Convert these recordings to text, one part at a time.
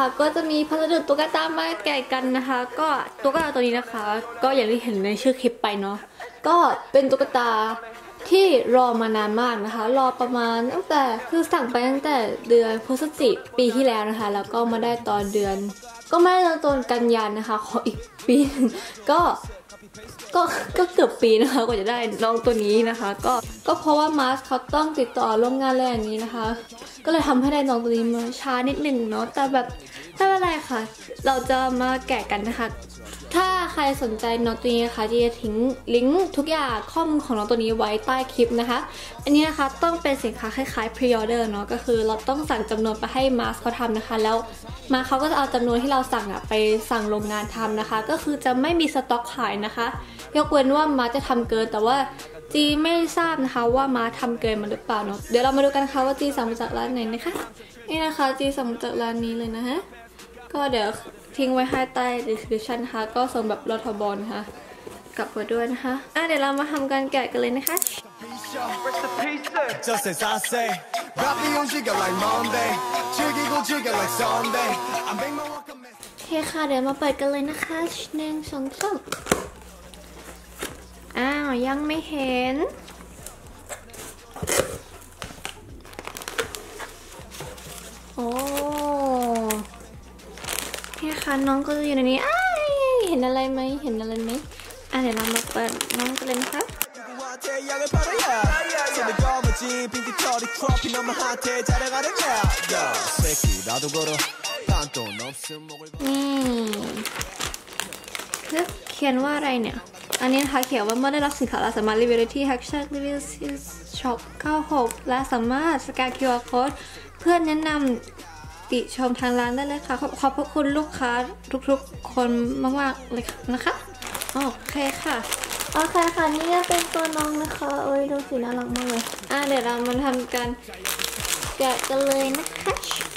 นะคะก็จะมีพัสดุตุ๊กตามาแกะกันนะคะก็ตุ๊กตาตัวนี้นะคะก็อย่างที่เห็นในชื่อคลิปไปเนาะก็เป็นตุ๊กตาที่รอมานานมากนะคะรอประมาณตั้งแต่คือสั่งไปตั้งแต่เดือนพฤศจิกายนปีที่แล้วนะคะแล้วก็มาได้ตอนเดือนก็ไม่ได้ตอนกันยายนนะคะขออีกปีนึงก็เกือบปีนะคะกว่าจะได้น้องตัวนี้นะคะก็เพราะว่ามาร์สเขาต้องติดต่อร่วมงานอะไรอย่างนี้นะคะก็เลยทำให้ได้น้องตัวนี้มาช้านิดหนึ่งเนาะแต่แบบไม่เป็นไรค่ะเราจะมาแกะกันนะคะถ้าใครสนใจน้องตัวนี้นะคะจะทิ้งลิงก์ทุกอย่างข้อมูลของน้องตัวนี้ไว้ใต้คลิปนะคะอันนี้นะคะต้องเป็นสินค้าคล้ายๆ pre-order เนาะก็คือเราต้องสั่งจำนวนไปให้มาร์สเขาทำนะคะแล้วมาเขาก็จะเอาจำนวนที่เราสั่งไปสั่งโรงงานทำนะคะก็คือจะไม่มีสต็อกขายนะคะยกเว้นว่ามาจะทำเกินแต่ว่าจีไม่ทราบนะคะว่ามาทำเกินมาหรือเปล่าเนาะเดี๋ยวเรามาดูกันค่ะว่าจีสั่งมาจากร้านไหนนะคะนี่นะคะจีสั่งมาจากร้านนี้เลยนะฮะก็เดี๋ยวทิ้งไว้ให้ใต้ description นะคะก็ส่งแบบรทบนะคะกลับมาด้วยนะคะเดี๋ยวเรามาทำการแกะกันเลยนะคะโอเคค่ะเดี๋ยวมาเปิดกันเลยนะคะ1 2 3ยังไม่เห็นโอ้เนี่ยค่ะน้องก็จะอยู่ในนี้เห็นอะไรไหมเดี๋ยวเรามาเปิดน้องกันเลยนะคะนี่เขียนว่าอะไรเนี่ยอันนี้นะคะเขียนว่าเมื่อได้รับสินค้าเราสามารถรีวิวได้ที่ hashtag review shop 96และสามารถสแกน QR code เพื่อแนะนำติชมทางร้านได้เลยค่ะขอบพระคุณลูกค้าทุกๆคนมากๆเลยนะคะโอเคค่ะนี่เป็นตัวน้องนะคะโอ้ยดูสีน่ารักมากเลยเดี๋ยวเรามาทำการแกะกันเลยนะคะ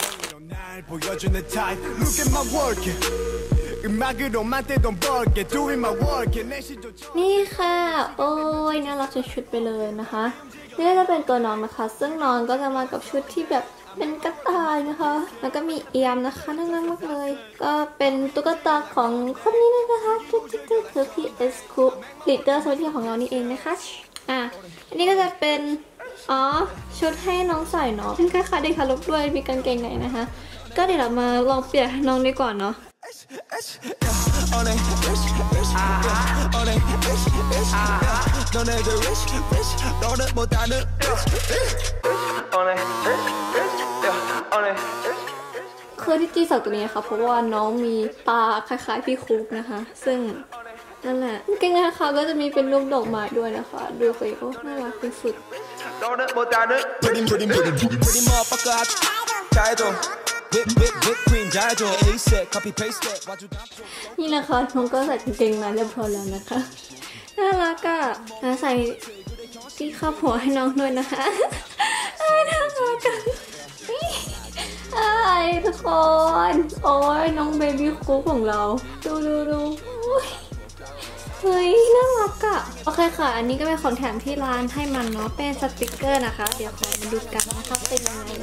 นี่ค่ะโอ้ยน่ารักชุดไปเลยนะคะนี่จะเป็นตัวน้องนะคะซึ่งน้องก็จะมากับชุดที่แบบเป็นกระต่ายนะคะแล้วก็มีเอียมนะคะน่ารักมากเลยก็เป็นตุ๊กตาของคนนี้เลยนะคะคือพี่เอสคูลีดเดอร์สวัสดีของเรานี่เองนะคะอันนี้ก็จะเป็นชุดให้น้องใส่เนาะคล้ายๆเด็กทารกด้วยมีกางเกงในนะคะก็เดี๋ยวเรามาลองเปลี่ยนให้น้องดีกว่าเนาะคือที่จีสั่งตัวนี้นะคะเพราะว่าน้องมีตาคล้ายๆพี่คุกนะคะซึ่งนั่นแหละเก่งนะคะก็จะมีเป็นรูปดอกไม้ด้วยนะคะดูสิโอ้น่ารักสุดนี่นะคะน้องก็ใส่กางเกงมาเรียบร้อยแล้วนะคะน่ารักอ่ะใส่ที่ครอบหัวให้น้องด้วยนะคะน่ารักกันทุกคนโอ้ยน้องเบบี้คุกของเราดูเฮ้ยน่ารักอ่ะโอเคค่ะอันนี้ก็เป็นของแถมที่ร้านให้มันเนาะเป็นสติกเกอร์นะคะเดี๋ยวขอมาดูกันนะคะเป็นยังไง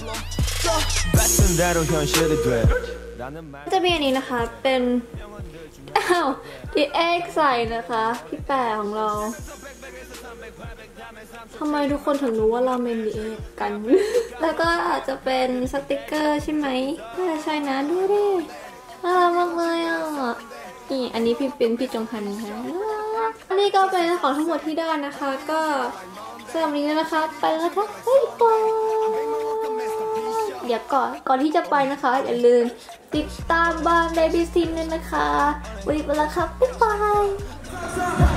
จะมีอันนี้นะคะเป็นที่เอ็กใส่นะคะพี่แปะของเราทำไมทุกคนถึงรู้ว่าเราเป็นดีเอ็กกันแล้วก็อาจจะเป็นสติกเกอร์ใช่ไหมใช่นะดูดิน่ารักมากเลยนี่อันนี้พี่จงพันค่ะนี่ก็เป็นของทั้งหมดที่ได้นะคะก็สำหรับนี้นะคะไปแล้วค่ะเดี๋ยวก่อนที่จะไปนะคะอย่าลืมติดตามบ้านเบบี้ซินด้วยนะคะวันนี้ไปแล้วค่ะบ๊ายบาย